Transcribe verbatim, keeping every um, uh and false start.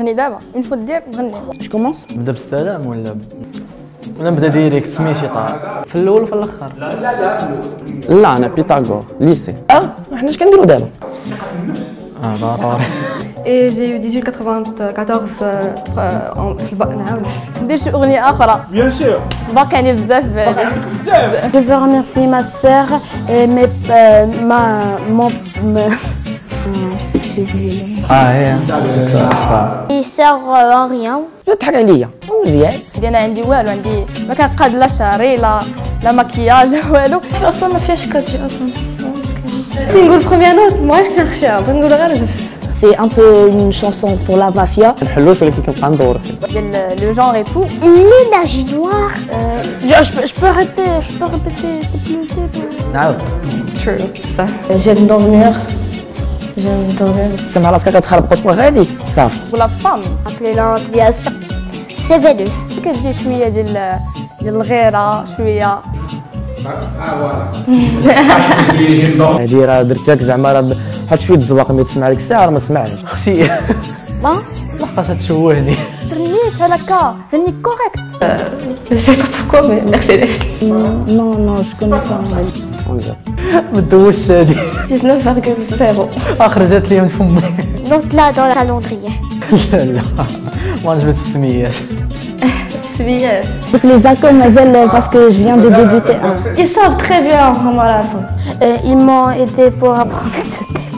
غني دابا اون فوا دير غني. Je commence. نبدا بالسلام ولا ب... ولا نبدا ديريكت سميتي طاح في الاول وفي الاخر؟ لا أنا بيتاغور ليسي. أه إحنا إيش كنديرو دابا؟ اه ضروري. Et j'ai eu dix-huit quatre-vingt-quatorze في الباك نعاود. ندير شي اغنيه اخرى. بيان سور. باقي يعني بزاف في بالي. Je veux remercier ma sœur et mes, euh, ma, mon, me- j'ai oublié le nom. اه هي Et sœur euh, en rien. تضحك عليا مزيان. انا عندي والو، عندي ما كنقاد لا شعري لا لا مكياج لا والو. اصلا ما فيهاش كاتجي اصلا. كنت نقول بروميير نوت ما عرفتش كنخشيها، بغيت نقول غير جبت. C'est un peu une chanson pour la mafia. الحلوش ولكن كنبقى ندور فيه. ديال لو جونغ اي تو. L'énergie noire. Euh, je, je peux, je peux arrêter, je peux répéter. نعاود. True, صح. J'aime dormir. J'aime dormir. تسمع راسك كتخرب وتبغى غادي صافي. ولا فام Appelante, bien sûr. C'est Vénus. كتجي شويه ديال ديال الغيره شويه. هادي راه درتك زعما راه حط شويه الزواق ملي تسمع ديك الساعه راه ما تسمعش. اختي لحقاش تشوهني. تغنيش بحال هكا، غني كوريكت. Je sais pas pourquoi, mais Mercedes. Non, non, je connais pas. ما تدوش هادي. dix-neuf virgule zéro. خرجت لي من فمي. Donc là, dans le calendrier. لا لا ما عجبت السميات. سميات. Donc les accords Mazel, parce que je viens de débuter un. Ils savent très bien comment la fin. Euh, ils m'ont aidé pour apprendre ce texte.